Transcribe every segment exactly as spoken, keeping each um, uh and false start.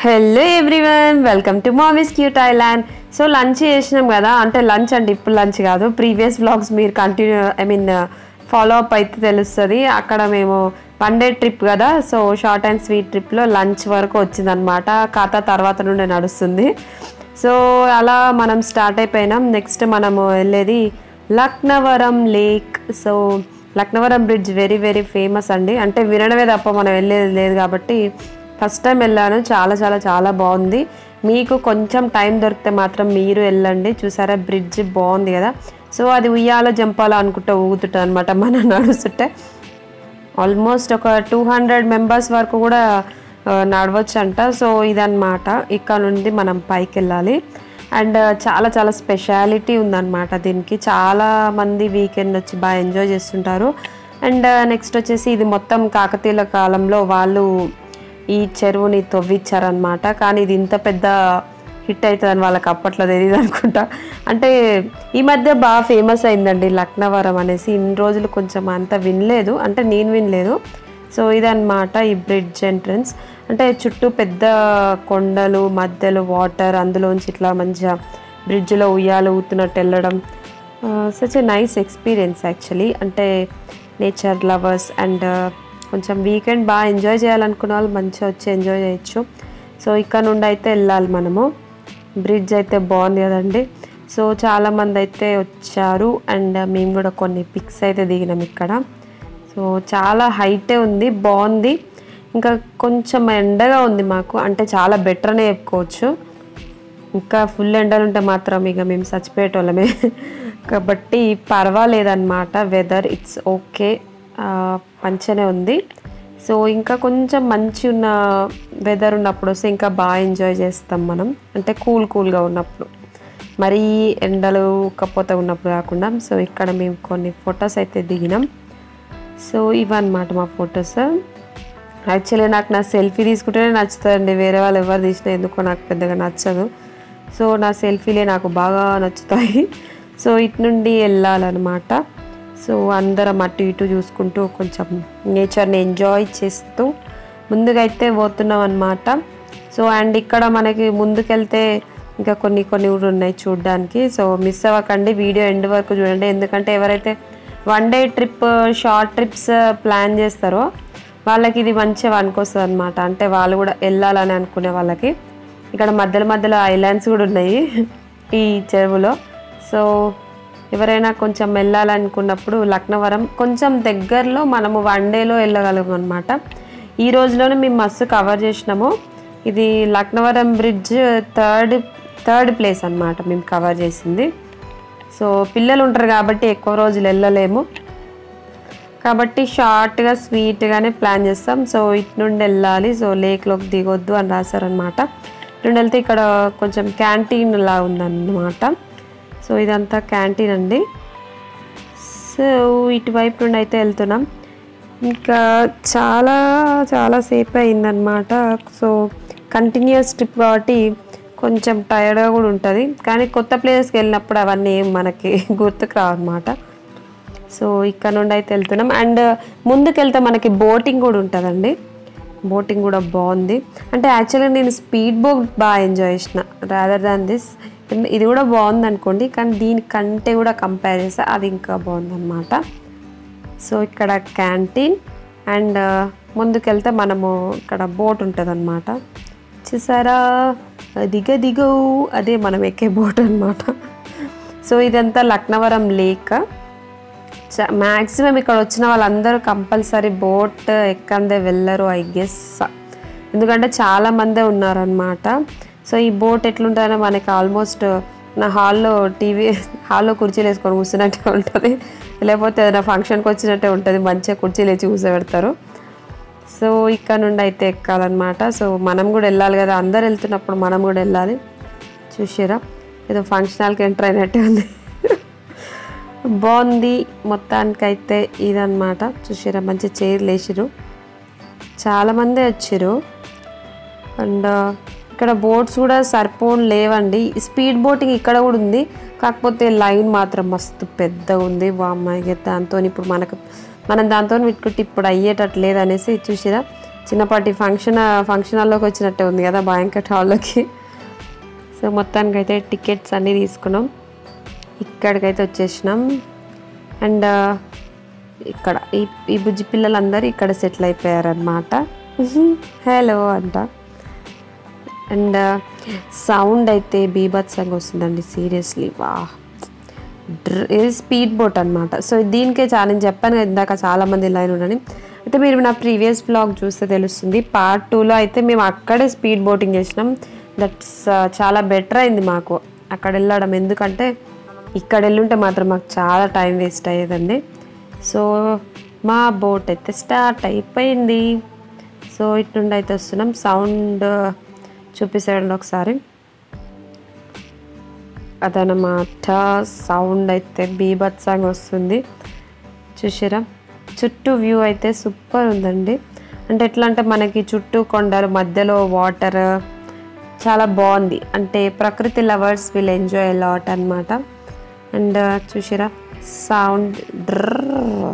Hello everyone, welcome to Mommy's Cute Island. So lunch చేసినాం కదా అంటే లంచ్ అంటే ఇప్పుడు లంచ్ కాదు ప్రీవియస్ వ్లాగ్స్ మీరు continue I mean follow up అయితే తెలుస్తుంది అక్కడ మేము వన్ డే ట్రిప్ కదా సో షార్ట్ అండ్ స్వీట్ ట్రిప్లో లంచ్ వరకు వచ్చిందనమాట ఖాతా తర్వాత నుండి నడుస్తుంది సో అలా మనం స్టార్ట్ అయిపోయినాం నెక్స్ట్ మనము వెళ్ళేది Laknavaram lake so Laknavaram bridge very very famous అండి అంటే వినడమే తప్ప మనం వెళ్ళేది లేదు కాబట్టి ఫస్ట్ టైం వెళ్ళాను చాలా చాలా చాలా బాగుంది మీకు కొంచెం టైం దొరికితే మాత్రం మీరు వెళ్ళండి చూసారా బ్రిడ్జ్ బాగుంది కదా సో అది ఉయ్యాలో జంపాలో అనుకుంటా ఊగుతుంటుంది అనమాట మనం నడుస్తుంటే ఆల్మోస్ట్ ఒక టూ హండ్రెడ్ మెంబర్స్ వరకు కూడా నడవచ్చు అంట సో ఇదన్నమాట ఇక్కడ నుండి మనం పైకి వెళ్ళాలి అండ్ చాలా చాలా స్పెషాలిటీ ఉందన్నమాట దీనికి చాలా మంది వీకెండ్ వచ్చి బాగా ఎంజాయ్ చేస్తుంటారు అండ్ నెక్స్ట్ వచ్చేసి ఇది మొత్తం కాకతీయుల కాలంలో వాళ్ళు ఈ చెరువుని తవ్విచ్చారనమాట కానీ ఇది ఇంత పెద్ద హిట్ అవుతుందని వాళ్ళకి అప్పట్లో తెలియదు అనుకుంటా అంటే ఈ మధ్య బాగా ఫేమస్ అయిందండి లక్నవరం అనేసి ఇన్ని రోజులు కొంచెం అంత వినలేదు అంటే నేను వినలేదు సో ఇదన్నమాట ఈ బ్రిడ్జ్ ఎంట్రన్స్ అంటే చుట్టూ పెద్ద కొండలు మధ్యలో వాటర్ అందులోంచి ఇట్లా మంచిగా బ్రిడ్జ్లో ఉయ్యాలు ఊతున్నట్టు వెళ్ళడం such a nice experience actually అంటే నేచర్ లవర్స్ అండ్ కొంచెం వీకెండ్ బాగా ఎంజాయ్ చేయాలనుకున్న వాళ్ళు మంచిగా వచ్చి ఎంజాయ్ చేయొచ్చు సో ఇక్కడ నుండి అయితే వెళ్ళాలి మనము బ్రిడ్జ్ అయితే బాగుంది కదండి సో చాలామంది అయితే వచ్చారు అండ్ మేము కూడా కొన్ని పిక్స్ అయితే దిగినాం ఇక్కడ సో చాలా హైటే ఉంది బాగుంది ఇంకా కొంచెం ఎండగా ఉంది మాకు అంటే చాలా బెటర్ అనే చెప్పుకోవచ్చు ఇంకా ఫుల్ ఎండలు ఉంటే మాత్రం ఇక మేము చచ్చిపోయేటోళ్ళమే కాబట్టి పర్వాలేదన్నమాట వెదర్ ఇట్స్ ఓకే మంచిగానే ఉంది సో ఇంకా కొంచెం మంచి ఉన్న వెదర్ ఉన్నప్పుడు వస్తే ఇంకా బాగా ఎంజాయ్ చేస్తాం మనం అంటే కూల్ కూల్గా ఉన్నప్పుడు మరీ ఎండలు ఉక్కపోతే ఉన్నప్పుడు కాకుండా సో ఇక్కడ మేము కొన్ని ఫొటోస్ అయితే దిగినాం సో ఇవన్నమాట మా ఫొటోస్ యాక్చువల్లీ నాకు నా సెల్ఫీ తీసుకుంటేనే నచ్చుతుందండి వేరే వాళ్ళు ఎవరు తీసినా ఎందుకో నాకు పెద్దగా నచ్చదు సో నా సెల్ఫీలే నాకు బాగా నచ్చుతాయి సో ఇటు నుండి వెళ్ళాలన్నమాట సో అందరం అటు ఇటు చూసుకుంటూ కొంచెం నేచర్ని ఎంజాయ్ చేస్తూ ముందుగా అయితే పోతున్నాం అన్నమాట సో అండ్ ఇక్కడ మనకి ముందుకెళ్తే ఇంకా కొన్ని కొన్ని ఊరు ఉన్నాయి చూడడానికి సో మిస్ అవ్వకండి వీడియో ఎండ్ వరకు చూడండి ఎందుకంటే ఎవరైతే one day trip short trips plan చేస్తారో వాళ్ళకి ఇది మంచిగా వనుకొస్తుంది అనమాట అంటే వాళ్ళు కూడా వెళ్ళాలని అనుకునే వాళ్ళకి ఇక్కడ మధ్యలో మధ్యలో ఐలాండ్స్ కూడా ఉన్నాయి ఈ చెరువులో సో ఎవరైనా కొంచెం వెళ్ళాలనుకున్నప్పుడు లక్నవరం కొంచెం దగ్గరలో మనము వన్ డేలో వెళ్ళగలం అనమాట ఈ రోజులోనే మేము మస్తు కవర్ చేసినాము ఇది Laknavaram bridge third third place అనమాట మేము కవర్ చేసింది సో పిల్లలు ఉంటారు కాబట్టి ఎక్కువ రోజులు వెళ్ళలేము కాబట్టి షార్ట్గా స్వీట్గానే ప్లాన్ చేస్తాం సో ఇటు నుండి వెళ్ళాలి సో లేక్లోకి దిగొద్దు అని రాశారనమాట ఇటు నుండి వెళ్తే ఇక్కడ కొంచెం క్యాంటీన్ లా ఉందన్నమాట సో ఇదంతా క్యాంటీన్ అండి సో ఇటువైపు నుండి అయితే వెళ్తున్నాం ఇంకా చాలా చాలా సేపు అయిందనమాట సో కంటిన్యూస్ ట్రిప్ కాబట్టి కొంచెం టైర్డ్గా కూడా ఉంటుంది కానీ కొత్త ప్లేసెస్కి వెళ్ళినప్పుడు అవన్నీ ఏం మనకి గుర్తుకు రావన్నమాట సో ఇక్కడ నుండి అయితే వెళ్తున్నాం అండ్ ముందుకు వెళ్తే మనకి బోటింగ్ కూడా ఉంటుందండి బోటింగ్ కూడా బాగుంది అంటే యాక్చువల్గా నేను స్పీడ్ బోట్ బాగా ఎంజాయ్ చేసిన రాదర్ దాన్ దిస్ ఇది కూడా బాగుంది అనుకోండి కానీ దీనికంటే కూడా కంపేర్ చేస్తే అది ఇంకా బాగుందన్నమాట సో ఇక్కడ క్యాంటీన్ అండ్ ముందుకెళ్తే మనము ఇక్కడ బోట్ ఉంటుంది అనమాట చూసారా దిగ దిగవు అదే మనం ఎక్కే బోట్ అనమాట సో ఇదంతా లక్నవరం లేక్ మ్యాక్సిమం ఇక్కడ వచ్చిన వాళ్ళందరూ కంపల్సరీ బోట్ ఎక్కందే వెళ్ళరు ఐ గెస్ ఎందుకంటే చాలామందే ఉన్నారనమాట సో ఈ బోట్ ఎట్లుంటుందో మనకి ఆల్మోస్ట్ నా హాల్లో టీవీ హాల్లో కుర్చీలు వేసుకొని కూర్చున్నట్టే ఉంటుంది లేకపోతే ఏదైనా ఫంక్షన్కి వచ్చినట్టే ఉంటుంది మంచిగా కుర్చీలు వేసి కూర్చోబెడతారు సో ఇక్కడ నుండి అయితే ఎక్కాలన్నమాట సో మనం కూడా వెళ్ళాలి కదా అందరు వెళ్తున్నప్పుడు మనం కూడా వెళ్ళాలి చూసారా ఏదో ఫంక్షన్ హాల్కి ఎంటర్ అయినట్టే ఉంది బాగుంది మొత్తానికైతే ఇదన్నమాట చూసారా మంచి చైర్లు వేసిరు చాలామంది వచ్చారు అండ్ ఇక్కడ బోట్స్ కూడా సరిపోని లేవండి స్పీడ్ బోటింగ్ ఇక్కడ కూడా ఉంది కాకపోతే లైన్ మాత్రం మస్తు పెద్దగా ఉంది వామ్మాయి దాంతో ఇప్పుడు మనకు మనం దాంతో పెట్టుకుంటే ఇప్పుడు అయ్యేటట్టు లేదనేసి చూసిరా చిన్నపాటి ఫంక్షన్ ఫంక్షన్ హాల్లోకి వచ్చినట్టే ఉంది కదా బ్యాంకెట్ హాల్లోకి. సో మొత్తానికి అయితే టికెట్స్ అన్నీ తీసుకున్నాం, ఇక్కడికైతే వచ్చేసినాం. అండ్ ఇక్కడ ఈ ఈ బుజ్జి పిల్లలందరూ ఇక్కడ సెటిల్ అయిపోయారనమాట. హలో అంట. అండ్ సౌండ్ అయితే బీభత్సంగా వస్తుందండి సీరియస్లీ. వా ఇది స్పీడ్ బోట్ అనమాట. సో దీనికే చాలా నేను చెప్పాను ఇందాక చాలామంది లైన్ ఉండని. అయితే మీరు నా ప్రీవియస్ బ్లాగ్ చూస్తే తెలుస్తుంది. పార్ట్ టూలో అయితే మేము అక్కడే స్పీడ్ బోటింగ్ చేసినాం. దట్స్ చాలా బెటర్ అయింది మాకు అక్కడ వెళ్ళడం, ఎందుకంటే ఇక్కడ వెళ్ళుంటే మాత్రం మాకు చాలా టైం వేస్ట్ అయ్యేదండి. సో మా బోట్ అయితే స్టార్ట్ అయిపోయింది. సో ఇటు నుండి అయితే వస్తున్నాం. సౌండ్ చూపిస్తాడండి ఒకసారి. అదనమాట సౌండ్ అయితే బీభత్సంగా వస్తుంది. చూసారా చుట్టూ వ్యూ అయితే సూపర్ ఉందండి. అంటే ఎట్లా అంటే మనకి చుట్టూ కొండలు మధ్యలో వాటర్ చాలా బాగుంది. అంటే ప్రకృతి lovers will enjoy a lot అనమాట. అండ్ చూసారా సౌండ్ డ్రర్.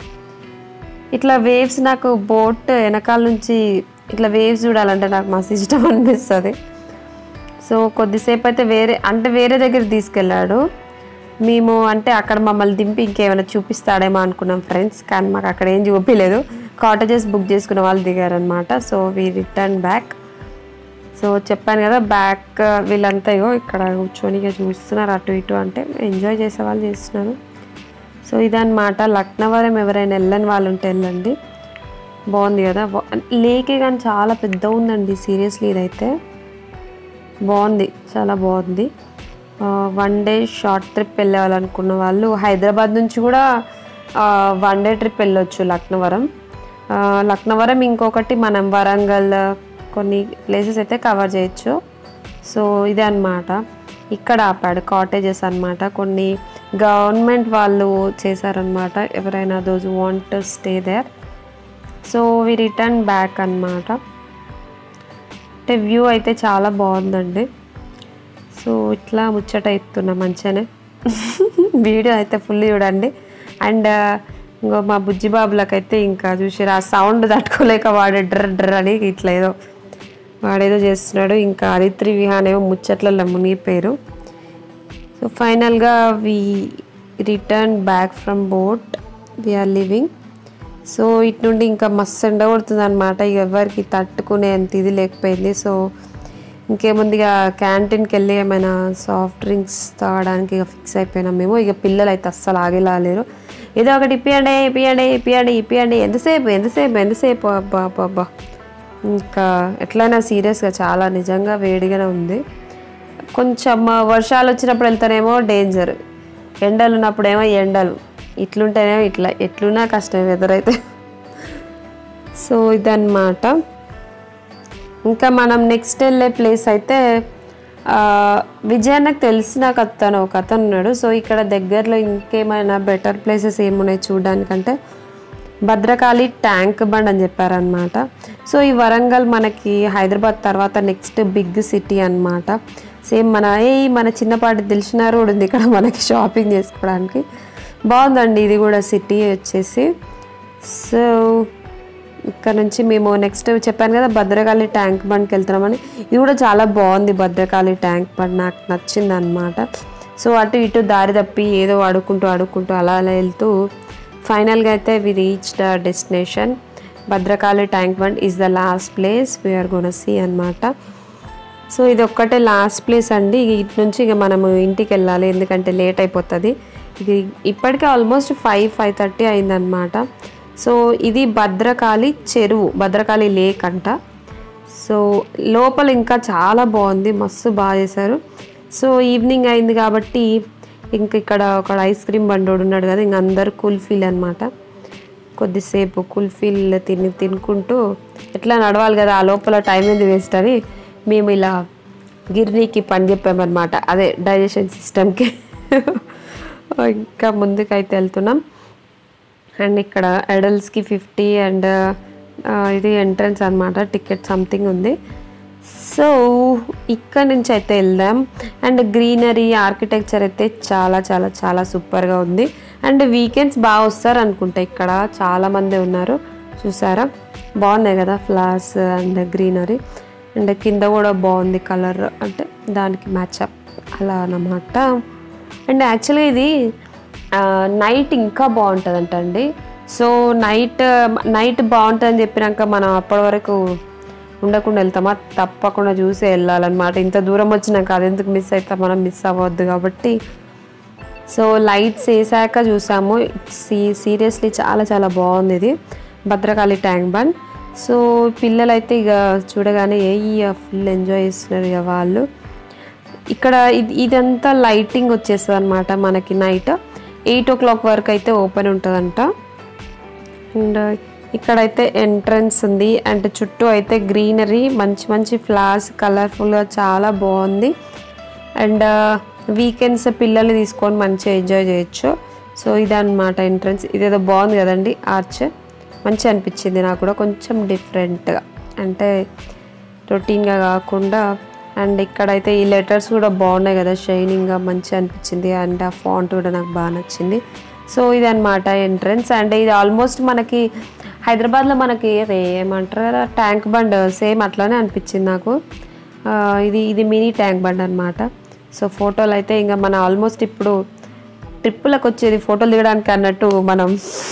ఇట్లా వేవ్స్ నాకు బోట్ వెనకాల నుంచి ఇట్లా వేవ్స్ చూడాలంటే నాకు మస్తు ఇష్టం అనిపిస్తుంది. సో కొద్దిసేపు అయితే వేరే అంటే వేరే దగ్గర తీసుకెళ్ళాడు. మేము అంటే అక్కడ మమ్మల్ని దింపి ఇంకేమైనా చూపిస్తాడేమో అనుకున్నాం ఫ్రెండ్స్, కానీ మాకు అక్కడ ఏం చూపించలేదు. కాటేజెస్ బుక్ చేసుకున్న వాళ్ళు దిగారనమాట. So we return back. So చెప్పాను కదా బ్యాక్ వీళ్ళంతా ఇక్కడ కూర్చొని చూస్తున్నారు అటు ఇటు, అంటే ఎంజాయ్ చేసే వాళ్ళు చేస్తున్నారు. సో ఇదన్నమాట లక్నవరం. ఎవరైనా వెళ్ళని వాళ్ళు ఉంటే వెళ్ళండి, బాగుంది కదా. లేకే కానీ చాలా పెద్ద ఉందండి సీరియస్లీ. ఇదైతే బాగుంది, చాలా బాగుంది. వన్ డే షార్ట్ ట్రిప్ వెళ్ళాలనుకున్న వాళ్ళు హైదరాబాద్ నుంచి కూడా వన్ డే ట్రిప్ వెళ్ళొచ్చు లక్నవరం. లక్నవరం ఇంకొకటి మనం వరంగల్ కొన్ని ప్లేసెస్ అయితే కవర్ చేయొచ్చు. సో ఇదే అన్నమాట. ఇక్కడ ఆపాడు కాటేజెస్ అన్నమాట, కొన్ని గవర్నమెంట్ వాళ్ళు చేశారనమాట. ఎవరైనా those want to stay there. So we return back అన్నమాట. అంటే వ్యూ అయితే చాలా బాగుందండి. సో ఇట్లా ముచ్చట ఎత్తున్నా మంచిగానే. వీడియో అయితే ఫుల్ చూడండి. అండ్ ఇంకో మా బుజ్జి బాబులకైతే ఇంకా చూసారు ఆ సౌండ్ తట్టుకోలేక వాడు డ్ర డ్ర అని ఇట్లా ఏదో వాడేదో చేస్తున్నాడు. ఇంకా హరిత్రి విహానేమో ముచ్చట్లలో మునిగిపోయారు. సో ఫైనల్గా we return back from boat, we're leaving. So ఇటు నుండి ఇంకా మస్తు ఎండ కొడుతుంది అనమాట. ఇక ఎవరికి తట్టుకునేంత ఇది లేకపోయింది. సో ఇంకేముందిగా క్యాంటీన్కి వెళ్ళి ఏమైనా సాఫ్ట్ డ్రింక్స్ తాగడానికి ఇక ఫిక్స్ అయిపోయినాం మేము. ఇక పిల్లలు అయితే అస్సలు ఆగేలా లేరు. ఏదో ఒకటి ఇప్పియండి ఇప్పియండి ఇప్పియండి ఇప్పియండి ఎంతసేపు ఎంతసేపు ఎంతసేపు అబ్బా అబ్బా అబ్బా. ఇంకా ఎట్లయినా సీరియస్గా చాలా నిజంగా వేడిగానే ఉంది. కొంచెం వర్షాలు వచ్చినప్పుడు వెళ్తానేమో డేంజర్, ఎండలు ఉన్నప్పుడేమో ఎండలు, ఇట్లుంటేనేమో ఇట్లా, ఎట్లున్నా కష్టం వెదర్ అయితే. సో ఇదన్నమాట. ఇంకా మనం నెక్స్ట్ వెళ్ళే ప్లేస్ అయితే విజయ్ నాకు తెలిసిన ఒక అతను ఒక అతను ఉన్నాడు. సో ఇక్కడ దగ్గరలో ఇంకేమైనా బెటర్ ప్లేసెస్ ఏమున్నాయి చూడడానికంటే భద్రకాళి ట్యాంక్ బండ్ అని చెప్పారనమాట. సో ఈ వరంగల్ మనకి హైదరాబాద్ తర్వాత నెక్స్ట్ బిగ్ సిటీ అనమాట. సేమ్ మన ఏ మన చిన్నపాటి తెలిసిన రోడ్ ఉంది ఇక్కడ మనకి షాపింగ్ చేసుకోవడానికి. బాగుందండి ఇది కూడా సిటీ వచ్చేసి. సో ఇక్కడ నుంచి మేము నెక్స్ట్ చెప్పాను కదా భద్రకాళి ట్యాంక్ బండ్కి వెళ్తున్నామని. ఇది కూడా చాలా బాగుంది భద్రకాళి ట్యాంక్ బండ్, నాకు నచ్చింది అనమాట. సో అటు ఇటు దారి తప్పి ఏదో అడుక్కుంటూ అడుక్కుంటూ అలా అలా వెళ్తూ ఫైనల్గా అయితే we reach the destination. Bhadrakali tank bund is the last place we're gonna see అనమాట. సో ఇది ఒక్కటే లాస్ట్ ప్లేస్ అండి. ఇటు నుంచి ఇక మనము ఇంటికి వెళ్ళాలి ఎందుకంటే లేట్ అయిపోతుంది. ఇది ఇప్పటికే ఆల్మోస్ట్ ఫైవ్ ఫైవ్ థర్టీ అయిందనమాట. సో ఇది భద్రకాళి చెరువు, భద్రకాళి లేక్ అంట. సో లోపల ఇంకా చాలా బాగుంది, మస్తు బాగా చేశారు. సో ఈవినింగ్ అయింది కాబట్టి ఇంక ఇక్కడ ఒక ఐస్ క్రీమ్ బండోడు ఉన్నాడు కదా, ఇంక అందరు కుల్ఫీలు అనమాట. కొద్దిసేపు కుల్ఫీలు తిని తినుకుంటూ ఎట్లా నడవాలి కదా, ఆ లోపల టైం ఏంది వేస్ట్ అని మేము ఇలా గిర్నీకి పని చెప్పామన్నమాట, అదే డైజెషన్ సిస్టమ్కి. ఇంకా ముందుకైతే వెళ్తున్నాం. అండ్ ఇక్కడ అడల్ట్స్కి ఫిఫ్టీ అండ్ ఇది ఎంట్రన్స్ అనమాట, టికెట్ సంథింగ్ ఉంది. సో ఇక్కడ నుంచి అయితే వెళ్దాం. అండ్ గ్రీనరీ ఆర్కిటెక్చర్ అయితే చాలా చాలా చాలా సూపర్గా ఉంది. అండ్ వీకెండ్స్ బాగా వస్తారు అనుకుంటా, ఇక్కడ చాలామంది ఉన్నారు చూసారా. బాగున్నాయి కదా ఫ్లవర్స్ అండ్ గ్రీనరీ. అండ్ కింద కూడా బాగుంది కలర్, అంటే దానికి మ్యాచ్అప్ అలా అన్నమాట. అండ్ యాక్చువల్గా ఇది నైట్ ఇంకా బాగుంటుందంట అండి. సో నైట్ నైట్ బాగుంటుందని చెప్పినాక మనం అప్పటి వరకు ఉండకుండా వెళ్తామా, తప్పకుండా చూసి వెళ్ళాలన్నమాట. ఇంత దూరం వచ్చినాక అదెందుకు మిస్ అవుతాం, మనం మిస్ అవ్వద్దు కాబట్టి. సో లైట్స్ వేసాక చూసాము. సీ సీరియస్లీ చాలా చాలా బాగుంది ఇది భద్రకాళి ట్యాంక్ బండ్. సో పిల్లలైతే ఇక చూడగానే ఏ ఫుల్ ఎంజాయ్ చేస్తున్నారు ఇక వాళ్ళు. ఇక్కడ ఇది ఇదంతా లైటింగ్ వచ్చేస్తుంది అనమాట మనకి. నైట్ ఎయిట్ ఓ క్లాక్ వరకు అయితే ఓపెన్ ఉంటుందంట. అండ్ ఇక్కడైతే ఎంట్రన్స్ ఉంది. అండ్ చుట్టూ అయితే గ్రీనరీ, మంచి మంచి ఫ్లవర్స్ కలర్ఫుల్గా చాలా బాగుంది. అండ్ వీకెండ్స్ పిల్లల్ని తీసుకొని మంచిగా ఎంజాయ్ చేయొచ్చు. సో ఇదన్నమాట ఎంట్రన్స్. ఇదేదో బాగుంది కదండి ఆర్చ్, మంచిగా అనిపించింది నాకు కూడా, కొంచెం డిఫరెంట్గా, అంటే రొటీన్గా కాకుండా. అండ్ ఇక్కడైతే ఈ లెటర్స్ కూడా బాగున్నాయి కదా, షైనింగ్గా మంచిగా అనిపించింది. అండ్ ఆ ఫాంట్ కూడా నాకు బాగా నచ్చింది. సో ఇదన్నమాట ఎంట్రన్స్. అండ్ ఇది ఆల్మోస్ట్ మనకి హైదరాబాద్లో మనకి ఏమంటారు కదా ట్యాంక్ బండ్, సేమ్ అట్లానే అనిపించింది నాకు. ఇది ఇది మినీ ట్యాంక్ బండ్ అనమాట. సో ఫోటోలు అయితే ఇంకా మన ఆల్మోస్ట్ ఇప్పుడు ట్రిప్పులకు వచ్చేది ఫోటోలు దిగడానికి అన్నట్టు మనం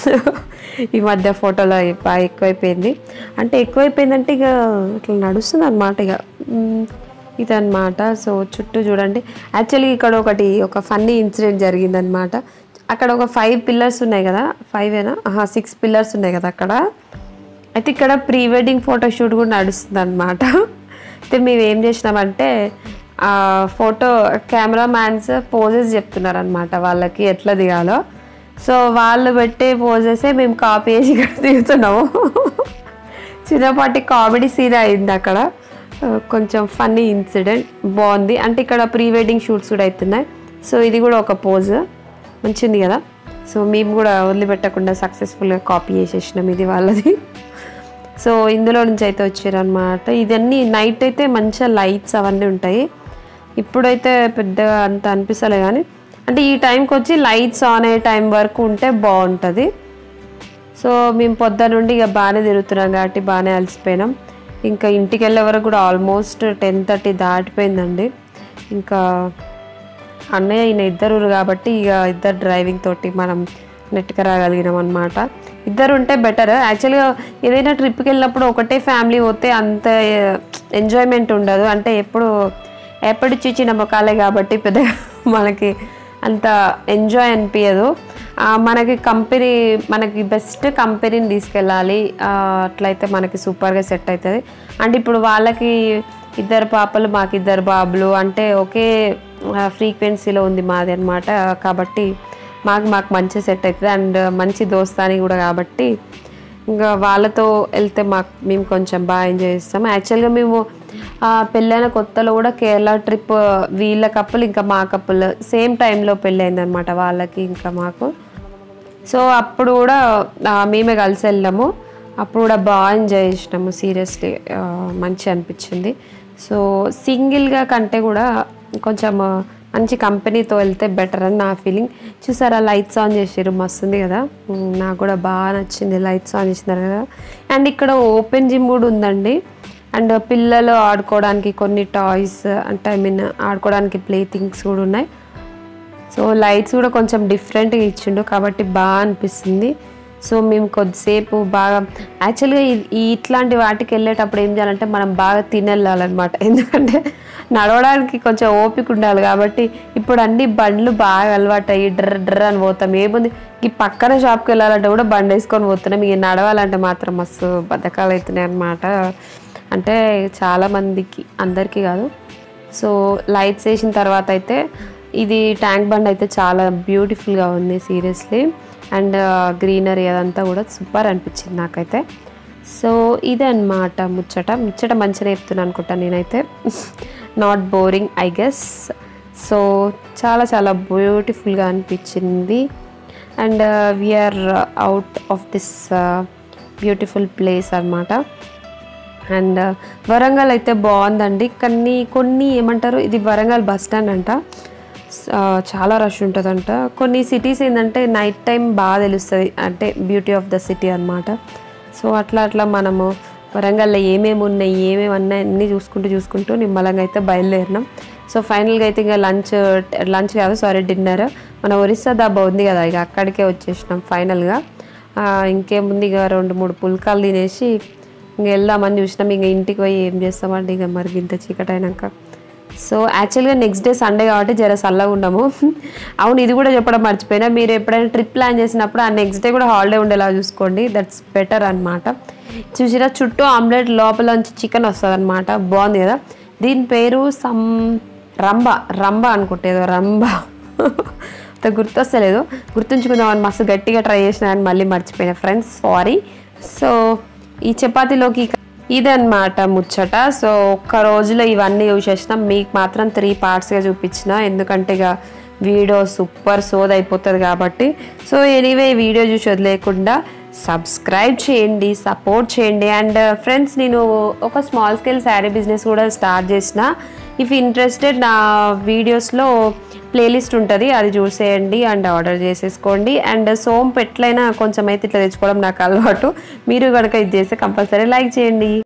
ఈ మధ్య ఫోటోలో బాగా ఎక్కువైపోయింది. అంటే ఎక్కువైపోయిందంటే ఇక ఇట్లా నడుస్తుంది అనమాట ఇక ఇదన్నమాట. సో చుట్టూ చూడండి. యాక్చువల్లీ ఇక్కడ ఒకటి ఒక ఫన్నీ ఇన్సిడెంట్ జరిగిందనమాట. అక్కడ ఒక ఫైవ్ పిల్లర్స్ ఉన్నాయి కదా, ఫైవ్ ఏనా సిక్స్ పిల్లర్స్ ఉన్నాయి కదా అక్కడ. అయితే ఇక్కడ ప్రీ వెడ్డింగ్ ఫోటోషూట్ కూడా నడుస్తుంది అనమాట. అయితే మేము ఏం చేసినామంటే ఫోటో కెమెరా మ్యాన్స్ పోజెస్ చెప్తున్నారు అనమాట వాళ్ళకి ఎట్లా దిగాలో. సో వాళ్ళు పెట్టే పోజెసే మేము కాపీ చేసి ఇక్కడ దిగుతున్నాము. చిన్నపాటి కామెడీ సీన్ అయింది అక్కడ, కొంచెం ఫన్నీ ఇన్సిడెంట్, బాగుంది. అంటే ఇక్కడ ప్రీ వెడ్డింగ్ షూట్స్ కూడా అవుతున్నాయి. సో ఇది కూడా ఒక పోజ్ మంచిది కదా. సో మేము కూడా వదిలిపెట్టకుండా సక్సెస్ఫుల్గా కాపీ చేసేసినాం ఇది వాళ్ళది. సో ఇందులో నుంచి అయితే వచ్చారనమాట. ఇదన్నీ నైట్ అయితే మంచిగా లైట్స్ అవన్నీ ఉంటాయి. ఇప్పుడైతే పెద్దగా అంత అనిపిస్తలే కానీ, అంటే ఈ టైంకి వచ్చి లైట్స్ ఆన్ అయ్యే టైం వరకు ఉంటే బాగుంటుంది. సో మేము పొద్దున నుండి ఇక బాగానే తిరుగుతున్నాం కాబట్టి బాగానే అలసిపోయినాం. ఇంకా ఇంటికి వెళ్ళే వరకు కూడా ఆల్మోస్ట్ టెన్ థర్టీ దాటిపోయిందండి. ఇంకా అన్నయ్య ఈయన ఇద్దరు కాబట్టి ఇక ఇద్దరు డ్రైవింగ్ తోటి మనం నెట్గా రాగలిగినాం అనమాట. ఇద్దరు ఉంటే బెటర్. యాక్చువల్గా ఏదైనా ట్రిప్కి వెళ్ళినప్పుడు ఒకటే ఫ్యామిలీ పోతే అంత ఎంజాయ్మెంట్ ఉండదు. అంటే ఎప్పుడు ఎప్పటి చిన్న మొక్కలే కాబట్టి పెద్దగా మనకి అంత ఎంజాయ్ అనిపించదు. మనకి కంపెనీ, మనకి బెస్ట్ కంపెనీని తీసుకెళ్ళాలి, అట్లయితే మనకి సూపర్గా సెట్ అవుతుంది. అంటే ఇప్పుడు వాళ్ళకి ఇద్దరు పాపలు, మాకు ఇద్దరు బాబులు, అంటే ఒకే ఫ్రీక్వెన్సీలో ఉంది మాది అనమాట. కాబట్టి మాకు మాకు మంచి సెట్ అవుతుంది. అండ్ మంచి దోస్తాని కూడా కాబట్టి ఇంకా వాళ్ళతో వెళ్తే మాకు మేము కొంచెం బాగా ఎంజాయ్ చేస్తాం. యాక్చువల్గా మేము పెళ్ళైన కొత్తలో కూడా కేరళ ట్రిప్ వీళ్ళ కప్పులు ఇంకా మా కప్పులు సేమ్ టైంలో పెళ్ళైంది అనమాట వాళ్ళకి ఇంకా మాకు. సో అప్పుడు కూడా మేమే కలిసి వెళ్ళాము. అప్పుడు కూడా బాగా ఎంజాయ్ చేసినాము. సీరియస్లీ మంచి అనిపించింది. సో సింగిల్గా కంటే కూడా కొంచెం మంచి కంపెనీతో వెళ్తే బెటర్ అని నా ఫీలింగ్. చూసారా లైట్స్ ఆన్ చేసారు, మస్తుంది కదా, నాకు కూడా బాగా నచ్చింది లైట్స్ ఆన్ చేసినారు కదా. అండ్ ఇక్కడ ఓపెన్ జిమ్ కూడా ఉందండి. అండ్ పిల్లలు ఆడుకోవడానికి కొన్ని టాయ్స్, అంటే ఐ మీన్ ఆడుకోవడానికి ప్లే థింగ్స్ కూడా ఉన్నాయి. సో లైట్స్ కూడా కొంచెం డిఫరెంట్గా ఇచ్చిండు కాబట్టి బాగా అనిపిస్తుంది. సో మేము కొద్దిసేపు బాగా యాక్చువల్గా ఇట్లాంటి వాటికి వెళ్ళేటప్పుడు ఏం చేయాలంటే మనం బాగా తినెళ్ళాలన్నమాట. ఎందుకంటే నడవడానికి కొంచెం ఓపిక ఉండాలి కాబట్టి. ఇప్పుడు అన్ని బండ్లు బాగా అలవాటు అయ్యి డ్ర డ్ర అని పోతాం. ఏముంది ఈ పక్కన షాప్కి వెళ్ళాలంటే కూడా బండి వేసుకొని పోతున్నాం. ఇక నడవాలంటే మాత్రం మస్తు బద్ధకాలు అవుతున్నాయి అన్నమాట. అంటే చాలామందికి, అందరికీ కాదు. సో లైట్స్ వేసిన తర్వాత అయితే ఇది ట్యాంక్ బండ్ అయితే చాలా బ్యూటిఫుల్గా ఉంది సీరియస్లీ. అండ్ గ్రీనరీ అదంతా కూడా సూపర్ అనిపించింది నాకైతే. సో ఇదే అన్నమాట ముచ్చట. ముచ్చట మంచిగా చెప్తున్నాను అనుకుంటా నేనైతే, not boring I guess. So చాలా చాలా బ్యూటిఫుల్గా అనిపించింది. And we're out of this beautiful place అన్నమాట. అండ్ వరంగల్ అయితే బాగుందండి. కానీ కొన్ని ఏమంటారు, ఇది వరంగల్ బస్ స్టాండ్ అంట, చాలా రష్ ఉంటుందంట. కొన్ని సిటీస్ ఏంటంటే నైట్ టైం బాగా తెలుస్తుంది, అంటే బ్యూటీ ఆఫ్ ద సిటీ అనమాట. సో అట్లా అట్లా మనము వరంగల్లో ఏమేమి ఉన్నాయి ఏమేమి ఉన్నాయి అన్నీ చూసుకుంటూ చూసుకుంటూ నిమ్మలంగా అయితే బయలుదేరినాం. సో ఫైనల్గా అయితే ఇంకా లంచ్ లంచ్ కాదు సారీ డిన్నర్ మన ఒరిస్సా దాబా ఉంది కదా, ఇక అక్కడికే వచ్చేసినాం ఫైనల్గా. ఇంకేముంది ఇక రెండు మూడు పుల్కాలు తినేసి ఇంక వెళ్దామని చూసినాం. ఇంక ఇంటికి పోయి ఏం చేస్తామండి ఇక మరి ఇంత చీకటి అయినాక. సో యాక్చువల్గా నెక్స్ట్ డే సండే కాబట్టి జర చల్లగా ఉండము. అవును, ఇది కూడా చెప్పడం మర్చిపోయినా, మీరు ఎప్పుడైనా ట్రిప్ ప్లాన్ చేసినప్పుడు ఆ నెక్స్ట్ డే కూడా హాలిడే ఉండేలా చూసుకోండి, దట్స్ బెటర్ అనమాట. చూసిరా చుట్టూ ఆమ్లెట్ లోపల నుంచి చికెన్ వస్తుంది అనమాట, బాగుంది కదా. దీని పేరు సమ్ రంబ రంబ అనుకుంటే ఏదో రంబ అంత గుర్తొస్తలేదు, గుర్తుంచుకుందామని మస్తు గట్టిగా ట్రై చేసిన కానీ మళ్ళీ మర్చిపోయినా ఫ్రెండ్స్, సారీ. సో ఈ చపాతీలోకి ఇదన్నమాట ముచ్చట. సో ఒక్క రోజులో ఇవన్నీ చూసేసినాం, మీకు మాత్రం త్రీ పార్ట్స్గా చూపించిన, ఎందుకంటే ఇక వీడియో సూపర్ సోది అయిపోతుంది కాబట్టి. సో ఎనీవే ఈ వీడియో చూసి వదిలేకుండా సబ్స్క్రైబ్ చేయండి, సపోర్ట్ చేయండి. అండ్ ఫ్రెండ్స్ నేను ఒక స్మాల్ స్కేల్ శారీ బిజినెస్ కూడా స్టార్ట్ చేసిన, ఇఫ్ ఇంట్రెస్టెడ్ నా వీడియోస్లో ప్లేలిస్ట్ ఉంటుంది, అది చూసేయండి అండ్ ఆర్డర్ చేసేసుకోండి. అండ్ సోంపు ఎట్లయినా కొంచెం అయితే ఇట్లా తెచ్చుకోవడం నాకు అలవాటు, మీరు కనుక ఇది చేస్తే కంపల్సరీ లైక్ చేయండి.